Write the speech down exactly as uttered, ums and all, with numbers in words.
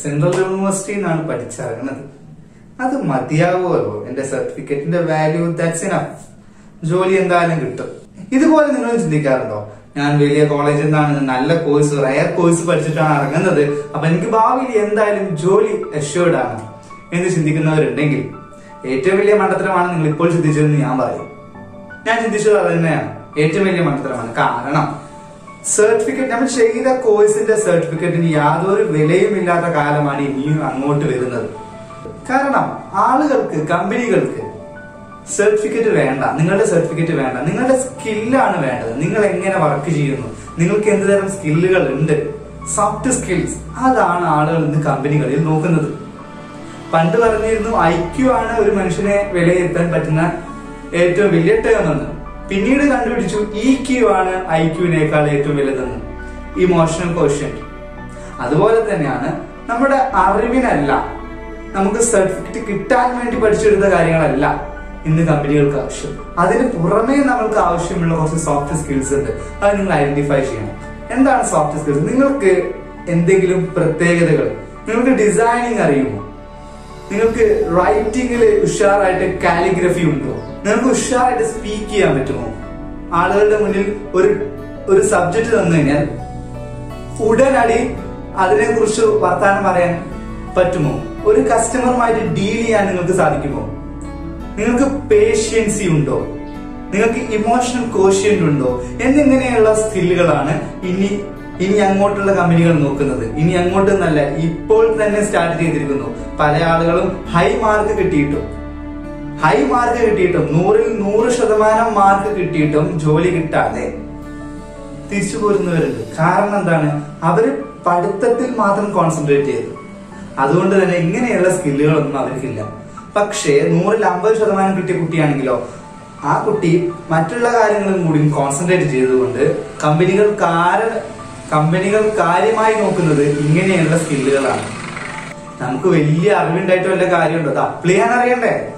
Central യൂണിവേഴ്സിറ്റിയിൽ നിന്നാണ് പഠിച്ചിറങ്ങുന്നത്. അത് മതിയാവുമല്ലോ എന്റെ സർട്ടിഫിക്കറ്റിന്റെ വാല്യൂ, ദാറ്റ്സ് ഇനഫ്. ജോലി എന്തായാലും കിട്ടും. ഇതുപോലെ നിങ്ങൾ ചിന്തിക്കാറുണ്ടോ? ഞാൻ വലിയ കോളേജിൽ നിന്നാണ് നല്ല കോഴ്സ്, റയർ കോഴ്സ് പഠിച്ചിട്ടാണ് ഇറങ്ങുന്നത്, അപ്പൊ എനിക്ക് ഭാവിയിൽ എന്തായാലും ജോലി അഷ്യൂർഡ് ആണ് എന്ന് ചിന്തിക്കുന്നവരുണ്ടെങ്കിൽ ഏറ്റവും വലിയ മണ്ടത്തരമാണ് നിങ്ങൾ ഇപ്പോൾ ചിന്തിച്ചതെന്ന് ഞാൻ പറയും. ഞാൻ ചിന്തിച്ചത് അത് തന്നെയാണ്, ഏറ്റവും വലിയ മണ്ടത്തരമാണ്. കാരണം സർട്ടിഫിക്കറ്റ്, നമ്മൾ ചെയ്ത കോഴ്സിന്റെ സർട്ടിഫിക്കറ്റിന് യാതൊരു വിലയും ഇല്ലാത്ത കാലമാണ് ഇനിയും അങ്ങോട്ട് വരുന്നത്. കാരണം ആളുകൾക്ക്, കമ്പനികൾക്ക് സർട്ടിഫിക്കറ്റ് വേണ്ട, നിങ്ങളുടെ സർട്ടിഫിക്കറ്റ് വേണ്ട, നിങ്ങളുടെ സ്കില്ലാണ് വേണ്ടത്. നിങ്ങൾ എങ്ങനെ വർക്ക് ചെയ്യുന്നു, നിങ്ങൾക്ക് എന്ത് തരം സ്കില്ലുകൾ ഉണ്ട്, സോഫ്റ്റ് സ്കിൽസ്, അതാണ് ആളുകൾ ഇന്ന് കമ്പനികളിൽ നോക്കുന്നത്. പണ്ട് പറഞ്ഞിരുന്നു ഐ ക്യു ആണ് ഒരു മനുഷ്യനെ വിലയിരുത്താൻ പറ്റുന്ന ഏറ്റവും വലിയ ടേം എന്ന്. പിന്നീട് കണ്ടുപിടിച്ചു ഇ ക്യു ആണ് ഐ ക്യുവിനേക്കാൾ ഏറ്റവും വലുതെന്ന്, ഇമോഷണൽ ക്വോഷ്യന്റ്. അതുപോലെ തന്നെയാണ് നമ്മുടെ അറിവിനല്ല, നമുക്ക് സർട്ടിഫിക്കറ്റ് കിട്ടാൻ വേണ്ടി പഠിച്ചെടുത്ത കാര്യങ്ങളല്ല ഇന്ന് കമ്പനികൾക്ക് ആവശ്യം. അതിന് പുറമേ നമ്മൾക്ക് ആവശ്യമുള്ള കുറച്ച് സോഫ്റ്റ് സ്കിൽസ് ഉണ്ട്. അത് നിങ്ങൾ ഐഡന്റിഫൈ ചെയ്യണം. എന്താണ് സോഫ്റ്റ് സ്കിൽസ്? നിങ്ങൾക്ക് എന്തെങ്കിലും പ്രത്യേകതകൾ, നിങ്ങൾക്ക് ഡിസൈനിങ് അറിയുമോ? നിങ്ങൾക്ക് റൈറ്റിംഗിൽ ഉഷാറായിട്ട് കാലിഗ്രഫി ഉണ്ടോ? നിങ്ങൾക്ക് ഉഷാറായിട്ട് സ്പീക്ക് ചെയ്യാൻ പറ്റുമോ? ആളുകളുടെ മുന്നിൽ ഒരു ഒരു സബ്ജക്ട് തന്നു കഴിഞ്ഞാൽ ഉടനടി അതിനെ കുറിച്ച് വർത്താനം പറയാൻ പറ്റുമോ? ഒരു കസ്റ്റമറുമായിട്ട് ഡീൽ ചെയ്യാൻ നിങ്ങൾക്ക് സാധിക്കുമോ? നിങ്ങൾക്ക് പേഷ്യൻസി ഉണ്ടോ? നിങ്ങൾക്ക് ഇമോഷണൽ കോഷ്യന്റ് ഉണ്ടോ? എന്നിങ്ങനെയുള്ള സ്കില്ലുകളാണ് ഇനി ഇനി അങ്ങോട്ടുള്ള കമ്പനികൾ നോക്കുന്നത്. ഇനി അങ്ങോട്ടെന്നല്ല, ഇപ്പോൾ തന്നെ സ്റ്റാർട്ട് ചെയ്തിരിക്കുന്നു. പല ആളുകളും ഹൈ മാർക്ക് കിട്ടിയിട്ടും ഹൈ മാർക്ക് കിട്ടിയിട്ടും നൂറിൽ നൂറ് ശതമാനം മാർക്ക് കിട്ടിയിട്ടും ജോലി കിട്ടാതെ തിരിച്ചു പോരുന്നവരുണ്ട്. കാരണം എന്താണ്? അവര് പഠിത്തത്തിൽ മാത്രം കോൺസെൻട്രേറ്റ് ചെയ്തു. അതുകൊണ്ട് തന്നെ ഇങ്ങനെയുള്ള സ്കില്ലുകളൊന്നും അവർക്കില്ല. പക്ഷേ നൂറിൽ അമ്പത് ശതമാനം കിട്ടിയ കുട്ടിയാണെങ്കിലോ, ആ കുട്ടി മറ്റുള്ള കാര്യങ്ങളും കൂടി കോൺസെൻട്രേറ്റ് ചെയ്തുകൊണ്ട് കമ്പനികൾ കമ്പനികൾ കാര്യമായി നോക്കുന്നത് ഇങ്ങനെയുള്ള സ്കില്ലുകളാണ്. നമുക്ക് വലിയ അറിവുണ്ടായിട്ട് വല്ല കാര്യമുണ്ടോ? അത് അപ്ലൈ ചെയ്യാൻ അറിയണ്ടേ?